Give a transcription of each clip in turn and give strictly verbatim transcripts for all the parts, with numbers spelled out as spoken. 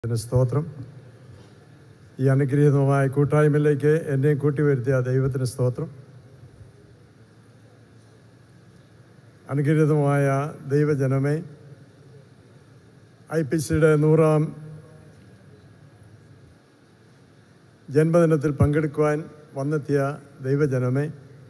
സ്തോത്രം. ഈ അനുഗ്രഹീതമായ കൂട്ടായ്മയിലേക്ക് എന്നെയും കൂട്ടിവരുത്തിയ ദൈവത്തിന് സ്തോത്രം. അനുഗ്രഹീതമായ ദൈവജനമേ, ഐ പി സിയുടെ നൂറാം ജന്മദിനത്തിൽ പങ്കെടുക്കുവാൻ വന്നെത്തിയ ദൈവജനമേ,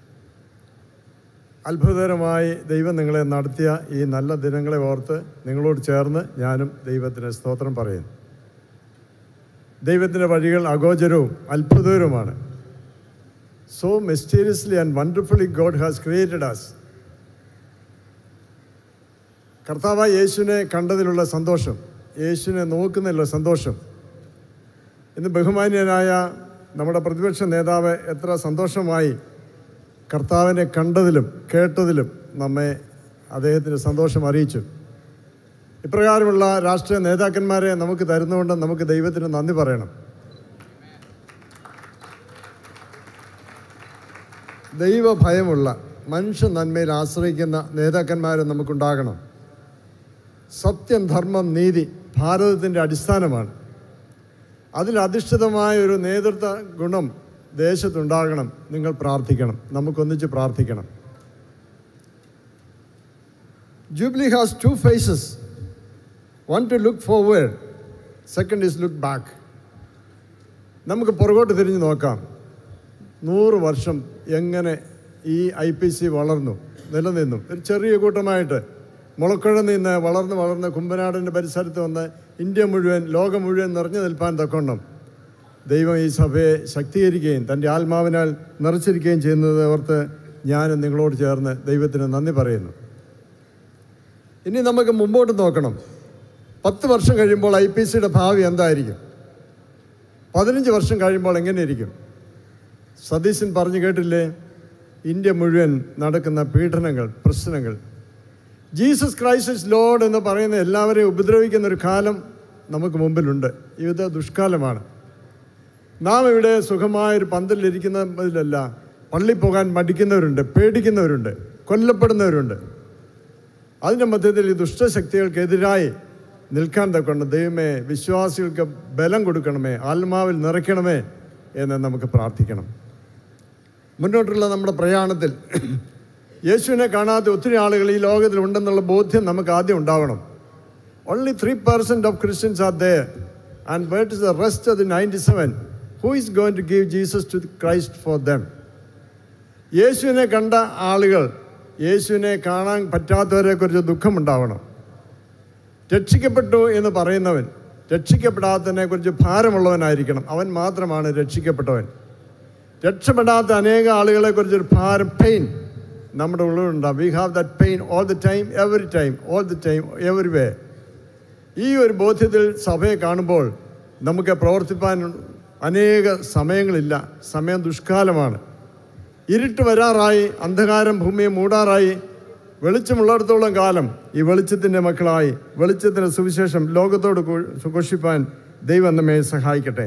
അത്ഭുതകരമായി ദൈവം നിങ്ങളെ നടത്തിയ ഈ നല്ല ദിനങ്ങളെ ഓർത്ത് നിങ്ങളോട് ചേർന്ന് ഞാനും ദൈവത്തിന് സ്തോത്രം പറയുന്നു. ദൈവത്തിൻ്റെ വഴികൾ അഗോചരവും അത്ഭുതകരവുമാണ്. So mysteriously and wonderfully God has created us. കർത്താവായ യേശുവിനെ കണ്ടതിലുള്ള സന്തോഷം, യേശുവിനെ നോക്കുന്നതിലുള്ള സന്തോഷം. ഇന്ന് ബഹുമാന്യനായ നമ്മുടെ പ്രതിപക്ഷ നേതാവ് എത്ര സന്തോഷമായി കർത്താവിനെ കണ്ടതിലും കേട്ടതിലും നമ്മെ അദ്ദേഹത്തിന് സന്തോഷം അറിയിച്ചു. ഇപ്രകാരമുള്ള രാഷ്ട്രീയ നേതാക്കന്മാരെ നമുക്ക് തരുന്നതുകൊണ്ട് നമുക്ക് ദൈവത്തിന് നന്ദി പറയണം. ദൈവഭയമുള്ള മനുഷ്യ നന്മയിൽ ആശ്രയിക്കുന്ന നേതാക്കന്മാരെ നമുക്കുണ്ടാകണം. സത്യം, ധർമ്മം, നീതി ഭാരതത്തിൻ്റെ അടിസ്ഥാനമാണ്. അതിലധിഷ്ഠിതമായ ഒരു നേതൃത്വ ഗുണം ദേശത്തുണ്ടാകണം. നിങ്ങൾ പ്രാർത്ഥിക്കണം, നമുക്കൊന്നിച്ച് പ്രാർത്ഥിക്കണം. Jubilee has two faces. One to look forward, second is look back. നമുക്ക് പുറകോട്ട് തിരിഞ്ഞു നോക്കാം. നൂറ് വർഷം എങ്ങനെ ഈ ഐ പി സി വളർന്നു നിലനിന്നു. ഒരു ചെറിയ കൂട്ടമായിട്ട് മുളക്കുഴ നിന്ന് വളർന്ന് വളർന്ന് കുമ്പനാടിൻ്റെ പരിസരത്ത് വന്ന് ഇന്ത്യ മുഴുവൻ, ലോകം മുഴുവൻ നിറഞ്ഞു നിൽപ്പാൻ തക്കോണം ദൈവം ഈ സഭയെ ശക്തീകരിക്കുകയും തൻ്റെ ആത്മാവിനാൽ നിറച്ചിരിക്കുകയും ചെയ്യുന്നത് ഓർത്ത് ഞാൻ നിങ്ങളോട് ചേർന്ന് ദൈവത്തിന് നന്ദി പറയുന്നു. ഇനി നമുക്ക് മുമ്പോട്ട് നോക്കണം. പത്ത് വർഷം കഴിയുമ്പോൾ ഐ പി സിയുടെ ഭാവി എന്തായിരിക്കും? പതിനഞ്ച് വർഷം കഴിയുമ്പോൾ എങ്ങനെയിരിക്കും? സതീശൻ പറഞ്ഞു കേട്ടില്ലേ, ഇന്ത്യ മുഴുവൻ നടക്കുന്ന പീഡനങ്ങൾ, പ്രശ്നങ്ങൾ. ജീസസ് ക്രൈസ്റ്റ് ഇസ് ലോർഡ് എന്ന് പറയുന്ന എല്ലാവരെയും ഉപദ്രവിക്കുന്ന ഒരു കാലം നമുക്ക് മുമ്പിലുണ്ട്. ഇത് ദുഷ്കാലമാണ്. നാം ഇവിടെ സുഖമായൊരു പന്തലിരിക്കുന്നതിലല്ല, പള്ളി പോകാൻ മടിക്കുന്നവരുണ്ട്, പേടിക്കുന്നവരുണ്ട്, കൊല്ലപ്പെടുന്നവരുണ്ട്. അതിൻ്റെ മധ്യത്തിൽ ഈ ദുഷ്ടശക്തികൾക്കെതിരായി നിൽക്കാൻ തക്കൊണ്ട് ദൈവമേ, വിശ്വാസികൾക്ക് ബലം കൊടുക്കണമേ, ആത്മാവിൽ നിറയ്ക്കണമേ എന്ന് നമുക്ക് പ്രാർത്ഥിക്കണം. മുന്നോട്ടുള്ള നമ്മുടെ പ്രയാണത്തിൽ യേശുവിനെ കാണാത്ത ഒത്തിരി ആളുകൾ ഈ ലോകത്തിൽ ഉണ്ടെന്നുള്ള ബോധ്യം നമുക്ക് ആദ്യം ഉണ്ടാവണം. Only three percent of Christians are there and where is the rest of the ninety seven who is going to give Jesus to Christ for them. യേശുവിനെ കണ്ട ആളുകൾ, യേശുവിനെ കാണാൻ പറ്റാത്തവരെക്കുറിച്ച് ദുഃഖമുണ്ടാവണം. രക്ഷിക്കപ്പെട്ടു എന്ന് പറയുന്നവൻ രക്ഷിക്കപ്പെടാത്തതിനെ കുറിച്ച് ഭാരമുള്ളവനായിരിക്കണം. അവൻ മാത്രമാണ് രക്ഷിക്കപ്പെട്ടവൻ. രക്ഷപ്പെടാത്ത അനേക ആളുകളെക്കുറിച്ചൊരു ഭാരം, പെയിൻ നമ്മുടെ ഉള്ളിലുണ്ടാകും. We have that pain all the time, every time, all the time, every way. ഈ ഒരു ബോധ്യത്തിൽ സഭയെ കാണുമ്പോൾ നമുക്ക് പ്രവർത്തിപ്പാൻ അനേക സമയങ്ങളില്ല. സമയം ദുഷ്കാലമാണ്. ഇരുട്ട് വരാറായി, അന്ധകാരം ഭൂമിയെ മൂടാറായി. വെളിച്ചമുള്ളിടത്തോളം കാലം ഈ വെളിച്ചത്തിൻ്റെ മക്കളായി വെളിച്ചത്തിൻ്റെ സുവിശേഷം ലോകത്തോട് ഘോഷിപ്പാൻ ദൈവം നമ്മെ സഹായിക്കട്ടെ.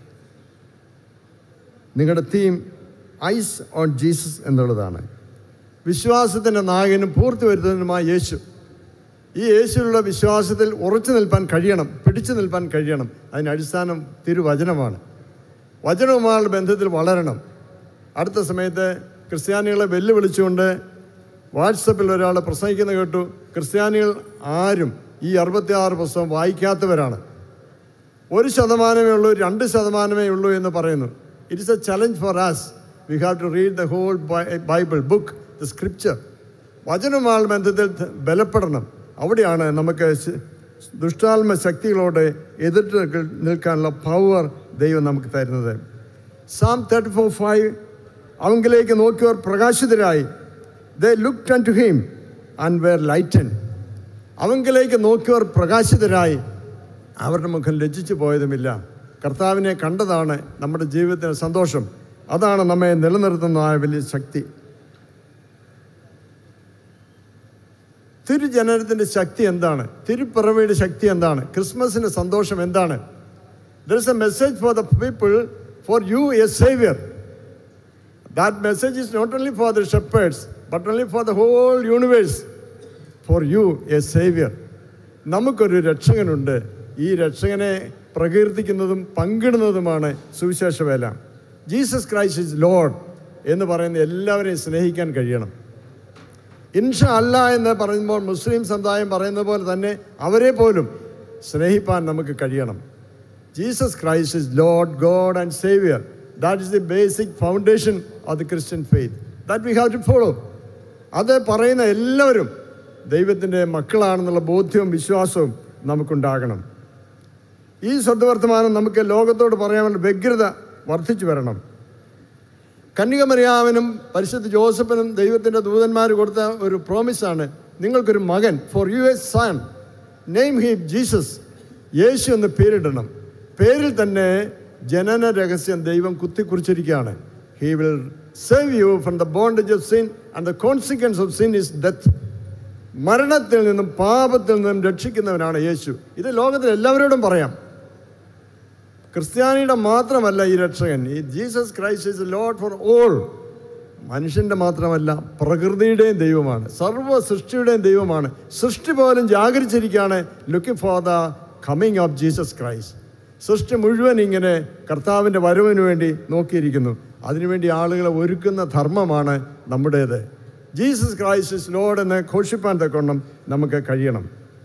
നിങ്ങളുടെ തീം ഐസ് ഓൺ ജീസസ് എന്നുള്ളതാണ്. വിശ്വാസത്തിൻ്റെ നായകനും പൂർത്തി വരുത്തുന്നതിനുമായ യേശു. ഈ യേശുവിലുള്ള വിശ്വാസത്തിൽ ഉറച്ചു നിൽപ്പാൻ കഴിയണം, പിടിച്ചു നിൽപ്പാൻ കഴിയണം. അതിന് അടിസ്ഥാനം തിരുവചനമാണ്. വചനവുമായുള്ള ബന്ധത്തിൽ വളരണം. അടുത്ത സമയത്ത് ക്രിസ്ത്യാനികളെ വെല്ലുവിളിച്ചുകൊണ്ട് വാട്സപ്പിൽ ഒരാൾ പ്രസംഗിക്കുന്ന കേട്ടു. ക്രിസ്ത്യാനികൾ ആരും ഈ അറുപത്തിയാറ് പുസ്തകം വായിക്കാത്തവരാണ്. ഒരു ശതമാനമേ ഉള്ളൂ, രണ്ട് ശതമാനമേ ഉള്ളൂ എന്ന് പറയുന്നു. It is a challenge for us. We have to read the whole Bible book, the scripture. വചനവുമായുള്ള ബന്ധത്തിൽ ബലപ്പെടണം. അവിടെയാണ് നമുക്ക് ദുഷ്ടാത്മ ശക്തികളോട് എതിർത്ത് നിൽക്കാനുള്ള പവർ ദൈവം നമുക്ക് തരുന്നത്. സാം തേർട്ടി ഫോർ ഫൈവ് അവങ്കിലേക്ക് നോക്കിയവർ പ്രകാശിതരായി. They looked unto him and were lightened. അവങ്കിലേക്ക് നോക്കിയവർ പ്രകാശിതരായി, അവരുടെ മുഖം ലജ്ജിച്ചു പോയതുമില്ല. കർത്താവിനെ കണ്ടതാണ് നമ്മുടെ ജീവിതത്തിന് സന്തോഷം. അതാണ് നമ്മെ നിലനിർത്തുന്നതായ വലിയ ശക്തി. തിരുജനനത്തിൻ്റെ ശക്തി എന്താണ്? തിരുപ്പിറവിയുടെ ശക്തി എന്താണ്? ക്രിസ്മസിൻ്റെ സന്തോഷം എന്താണ്? There is a message for the people, for you a savior. That message is not only for the shepherds, but only for the whole universe. For you a savior. നമുക്കൊരു രക്ഷകനുണ്ട്. ഈ രക്ഷകനെ പ്രകീർത്തിക്കുന്നതും പങ്കിടുന്നതുമാണ് സുവിശേഷ വേല. ജീസസ് ക്രൈസ്റ്റ് ഈസ് ലോർഡ് എന്ന് പറയുന്ന എല്ലാവരെയും സ്നേഹിക്കാൻ കഴിയണം. ഇൻഷാ അല്ലാ എന്ന് പറയുമ്പോൾ മുസ്ലിം സമുദായം പറയുന്നത് പോലെ തന്നെ അവരെ പോലും സ്നേഹിപ്പാൻ നമുക്ക് കഴിയണം. Jesus Christ is Lord, God and Saviour. That is the basic foundation of the Christian faith that we have to follow. അത് പറയുന്ന എല്ലാവരും ദൈവത്തിൻ്റെ മക്കളാണെന്നുള്ള ബോധ്യവും വിശ്വാസവും നമുക്കുണ്ടാകണം. ഈ സദ്വർത്തമാനം നമുക്ക് ലോകത്തോട് പറയാനുള്ള വ്യഗ്രത വർദ്ധിച്ചു വരണം. കന്യകമറിയാമനും പരിശുദ്ധ ജോസഫിനും ദൈവത്തിൻ്റെ ദൂതന്മാർ കൊടുത്ത ഒരു പ്രോമിസാണ്, നിങ്ങൾക്കൊരു മകൻ, for you a son, name him Jesus. യേശു എന്ന് പേരിടണം. പേരിൽ തന്നെ ജനന രഹസ്യം ദൈവം കുത്തിക്കുറിച്ചിരിക്കുകയാണ്. He will save you from the bondage of sin and the consequence of sin is death. മരണത്തിൽ നിന്നും പാപത്തിൽ നിന്നും രക്ഷിക്കുന്നവനാണ് യേശു. ഇത് ലോകത്തിൽ എല്ലാവരോടും പറയാം. ക്രിസ്ത്യാനിയുടെ മാത്രമല്ല ഈ രക്ഷകൻ. ഈ Jesus Christ is Lord for all. മനുഷ്യൻ്റെ മാത്രമല്ല, പ്രകൃതിയുടെയും ദൈവമാണ്, സർവ്വ സൃഷ്ടിയുടെയും ദൈവമാണ്. സൃഷ്ടി പോലും ജാഗരിച്ചിരിക്കുകയാണ്, looking for the coming of Jesus Christ. സൃഷ്ടി മുഴുവൻ ഇങ്ങനെ കർത്താവിൻ്റെ വരവിന് വേണ്ടി നോക്കിയിരിക്കുന്നു. അതിനുവേണ്ടി ആളുകളെ ഒരുക്കുന്ന ധർമ്മമാണ് നമ്മുടേത്. ജീസസ് ക്രൈസ്റ്റ് ഈസ് ലോർഡ് എന്ന് ഘോഷിപ്പാൻ തക്കവണ്ണം നമുക്ക് കഴിയണം.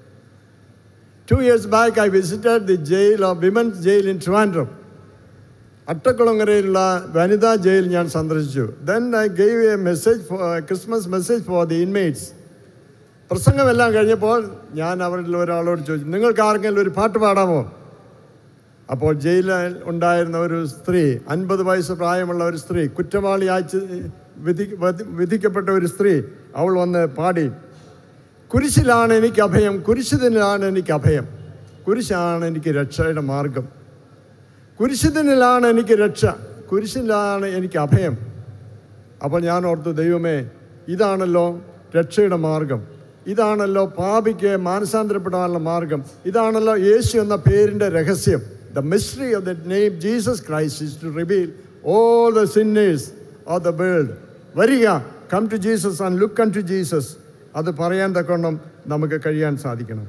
Two years back, I visited the jail of women's jail in Trivandrum. അട്ടക്കുളങ്ങരയിലുള്ള വനിതാ ജയിൽ ഞാൻ സന്ദർശിച്ചു. Then I gave a message for a Christmas message for the inmates. പ്രസംഗമെല്ലാം കഴിഞ്ഞപ്പോൾ ഞാൻ അവരിൽ ഒരാളോട് ചോദിച്ചു, നിങ്ങൾക്ക് ആർക്കെങ്കിലും ഒരു പാട്ട് പാടാമോ? അപ്പോൾ ജയിലിൽ ഉണ്ടായിരുന്ന ഒരു സ്ത്രീ, അൻപത് വയസ്സ് പ്രായമുള്ള ഒരു സ്ത്രീ, കുറ്റവാളിയായി വിധി വിധിക്കപ്പെട്ട ഒരു സ്ത്രീ, അവൾ വന്ന് പാടി, കുരിശിലാണ് എനിക്ക് അഭയം, കുരിശിതനിലാണ് എനിക്ക് അഭയം, കുരിശാണ് എനിക്ക് രക്ഷയുടെ മാർഗം, കുരിശിതനിലാണ് എനിക്ക് രക്ഷ, കുരിശിലാണ് എനിക്ക് അഭയം. അപ്പോൾ ഞാൻ ഓർത്തു, ദൈവമേ, ഇതാണല്ലോ രക്ഷയുടെ മാർഗം, ഇതാണല്ലോ പാപിക്ക് മാനസാന്തരപ്പെടാനുള്ള മാർഗം, ഇതാണല്ലോ യേശു എന്ന പേരിൻ്റെ രഹസ്യം. The mystery of that name Jesus Christ is to reveal all the sinners of the world. വരിക, come to Jesus and look unto Jesus. അത് പറയാൻ തക്കവണ്ണം നമുക്ക് കഴിയാൻ സാധിക്കണം.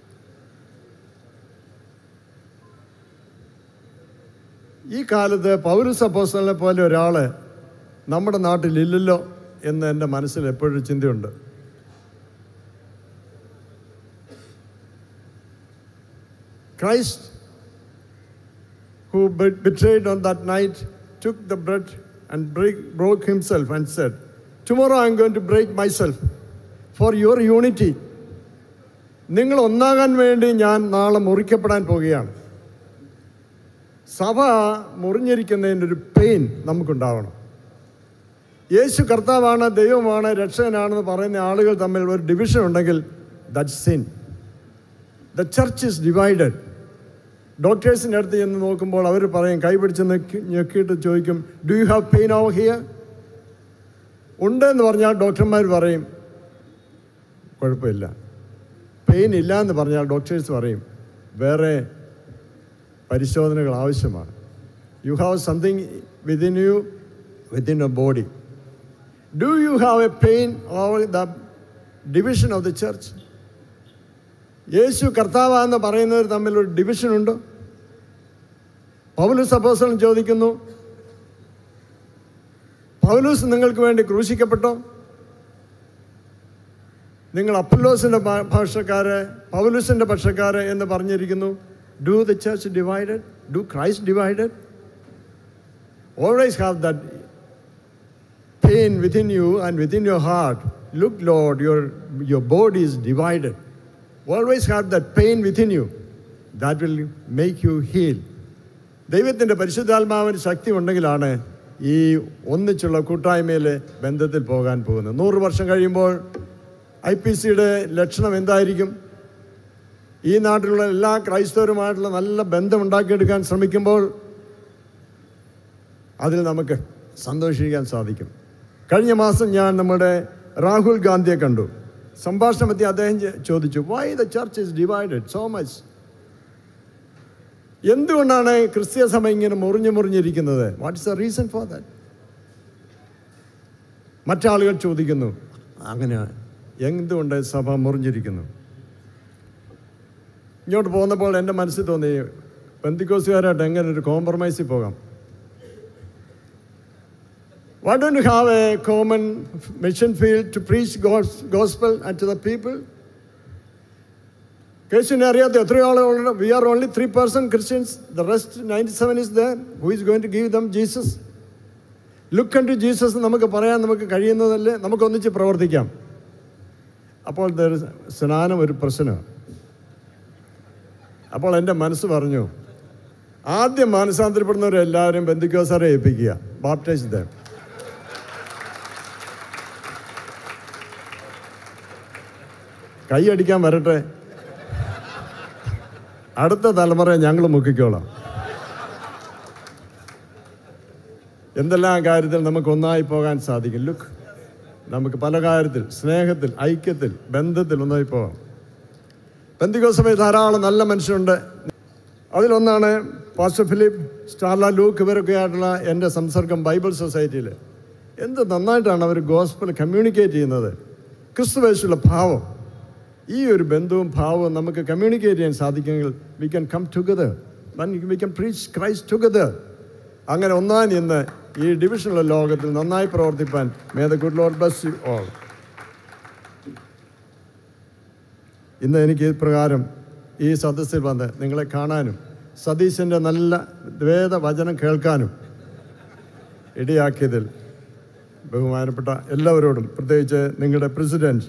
ഈ കാലത്ത് പൗലോസ് അപ്പോസ്തലനെ പോലെ ഒരാൾ നമ്മുടെ നാട്ടിലില്ലല്ലോ എന്ന് എൻ്റെ മനസ്സിൽ എപ്പോഴും ചിന്തയുണ്ട്. Christ, who betrayed on that night, took the bread and break, broke himself and said, tomorrow I am going to break myself for your unity. നിങ്ങൾ ഒന്നാകാൻ വേണ്ടി ഞാൻ നാളെ മുറിക്കപ്പെടാൻ പോവുകയാണ്. സഭ മുറിഞ്ഞിരിക്കുന്നതിൻ്റെ ഒരു പെയിൻ നമുക്കുണ്ടാവണം. യേശു കർത്താവാണ്, ദൈവമാണ്, രക്ഷകനാണെന്ന് പറയുന്ന ആളുകൾ തമ്മിൽ ഒരു ഡിവിഷൻ ഉണ്ടെങ്കിൽ that's sin. The church is divided. ഡോക്ടേഴ്സിൻ്റെ അടുത്ത് ചെന്ന് നോക്കുമ്പോൾ അവർ പറയും, കൈപിടിച്ച് ഞെക്കി ഞെക്കിയിട്ട് ചോദിക്കും, do you have pain over here? ഉണ്ടെന്ന് പറഞ്ഞാൽ ഡോക്ടർമാർ പറയും കുഴപ്പമില്ല. പെയിൻ ഇല്ല എന്ന് പറഞ്ഞാൽ ഡോക്ടേഴ്സ് പറയും വേറെ പരിശോധനകൾ ആവശ്യമാണ്. You have something within you, within your body. Do you have a pain over the division of the church? യേശു കർത്താവെന്ന് പറയുന്നവർ തമ്മിൽ ഒരു ഡിവിഷൻ ഉണ്ടോ? പൗലോസ് അപ്പോസ്തലൻ ചോദിക്കുന്നു, പൗലോസ് നിങ്ങൾക്ക് വേണ്ടി ക്രൂശിക്കപ്പെട്ടോ? നിങ്ങൾ അപ്പൊല്ലോസിൻ്റെ ഭാഷക്കാര്, പൗലോസിൻ്റെ പക്ഷക്കാര് എന്ന് പറഞ്ഞിരിക്കുന്നു. Do the church divided? Do Christ divided? Always have that pain within you and within your heart. Look Lord, your your body is divided. Always have that pain within you. That will make you heal. ദൈവത്തിൻ്റെ പരിശുദ്ധാത്മാവിന് ശക്തി ഉണ്ടെങ്കിലാണ് ഈ ഒന്നിച്ചുള്ള കൂട്ടായ്മയിൽ ബന്ധത്തിൽ പോകാൻ പോകുന്നത്. നൂറ് വർഷം കഴിയുമ്പോൾ ഐ പി സിയുടെ ലക്ഷണം എന്തായിരിക്കും? ഈ നാട്ടിലുള്ള എല്ലാ ക്രൈസ്തവരുമായിട്ടുള്ള നല്ല ബന്ധം ഉണ്ടാക്കിയെടുക്കാൻ ശ്രമിക്കുമ്പോൾ അതിൽ നമുക്ക് സന്തോഷിക്കാൻ സാധിക്കും. കഴിഞ്ഞ മാസം ഞാൻ നമ്മുടെ രാഹുൽ ഗാന്ധിയെ കണ്ടു. സംഭാഷണത്തിൽ അദ്ദേഹം ചോദിച്ചു, why the church is divided so much? എന്തുകൊണ്ടാണ് ക്രിസ്തീയ സഭ ഇങ്ങനെ മുറിഞ്ഞു മുറിഞ്ഞിരിക്കുന്നത്? What is the reason for that? മറ്റാളുകൾ ചോദിക്കുന്നു, അങ്ങനെ എന്തുകൊണ്ട് സഭ മുറിഞ്ഞിരിക്കുന്നു? ഇങ്ങോട്ട് പോകുന്നപ്പോൾ എൻ്റെ മനസ്സിൽ തോന്നി, പെന്തിക്കോസുകാരായിട്ട് എങ്ങനെ ഒരു കോംപ്രമൈസിൽ പോകാം? Why don't you have a common mission field to preach God's gospel and to the people? Christian അറിയാത്ത എത്രയോ ആളുകളുണ്ട്. We are only three percent Christians. The rest ninety-seven is there. Who is going to give them Jesus? Look unto Jesus നമുക്ക് പറയാൻ നമുക്ക് കഴിയുന്നതല്ലേ? നമുക്ക് ഒന്നിച്ച് പ്രവർത്തിക്കാം. അപ്പോൾ സ്നാനം ഒരു പ്രശ്നമാണ്. അപ്പോൾ എൻ്റെ മനസ്സ് പറഞ്ഞു, ആദ്യം മാനസാന്തരപ്പെടുന്നവരെല്ലാവരും പെന്തിക്കോസ്തുകാരെ ഏൽപ്പിക്കുക, ബാപ്റ്റൈസ് ദം. കൈയടിക്കാൻ വരട്ടെ, അടുത്ത തലമുറയെ ഞങ്ങൾ മുക്കിക്കോളാം. എന്തെല്ലാം കാര്യത്തിൽ നമുക്ക് ഒന്നായി പോകാൻ സാധിക്കും. ലുക്ക്, നമുക്ക് പല കാര്യത്തിൽ, സ്നേഹത്തിൽ, ഐക്യത്തിൽ, ബന്ധത്തിൽ ഒന്നായി പോകാം. പെന്തിക്കോസ്ത് സഭയിൽ ധാരാളം നല്ല മനുഷ്യരുണ്ട്. അതിലൊന്നാണ് പാസ്റ്റർ ഫിലിപ്പ്, സ്റ്റാർല ലൂക്ക്, ഇവരൊക്കെ ആയിട്ടുള്ള എൻ്റെ സംസർഗം ബൈബിൾ സൊസൈറ്റിയിൽ. എന്ത് നന്നായിട്ടാണ് അവർ ഗോസ്പൽ കമ്മ്യൂണിക്കേറ്റ് ചെയ്യുന്നത്. ക്രിസ്തുവേശുള്ള ഭാവം, ഈ ഒരു ബന്ധവും ഭാവവും നമുക്ക് കമ്മ്യൂണിക്കേറ്റ് ചെയ്യാൻ സാധിക്കുമെങ്കിൽ we can come together, we can preach Christ together. അങ്ങനെ ഒന്നായി നിന്ന് ഈ ഡിവിഷനുള്ള ലോകത്തിൽ നന്നായി പ്രവർത്തിപ്പാൻ may the good Lord bless you all. ഇന്ന് എനിക്ക് ഈ പ്രകാരം ഈ സദസ്സിൽ വന്ന് നിങ്ങളെ കാണാനും സതീശൻ്റെ നല്ല വേദവചനം കേൾക്കാനും ഇടയാക്കിയതിൽ ബഹുമാനപ്പെട്ട എല്ലാവരോടും, പ്രത്യേകിച്ച് നിങ്ങളുടെ പ്രസിഡൻറ്റ്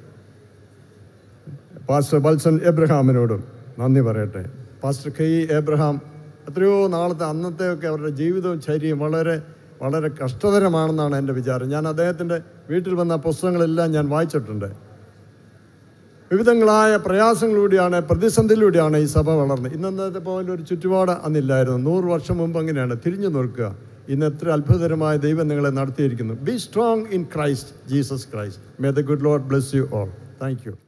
പാസ്റ്റർ ബൽസൺ എബ്രഹാമിനോടും നന്ദി പറയട്ടെ. പാസ്റ്റർ കെ ഇ എബ്രഹാം എത്രയോ നാളത്തെ അന്നത്തെയൊക്കെ അവരുടെ ജീവിതവും ചര്യയും വളരെ വളരെ കഷ്ടതരമാണെന്നാണ് എൻ്റെ വിചാരം. ഞാൻ അദ്ദേഹത്തിൻ്റെ വീട്ടിൽ വന്ന പുസ്തകങ്ങളെല്ലാം ഞാൻ വായിച്ചിട്ടുണ്ട്. വിവിധങ്ങളായ പ്രയാസങ്ങളിലൂടെയാണ്, പ്രതിസന്ധിയിലൂടെയാണ് ഈ സഭ വളർന്നത്. ഇന്നത്തെ പോലെ ഒരു ചുറ്റുപാട് അന്നില്ലായിരുന്നു. നൂറ് വർഷം മുമ്പ് അങ്ങനെയാണ്. തിരിഞ്ഞു നോക്കുക, ഇന്ന് എത്ര അത്ഭുതകരമായ ദൈവം നിങ്ങളെ നടത്തിയിരിക്കുന്നു. Be strong in Christ Jesus Christ. May the good Lord bless you all. Thank U.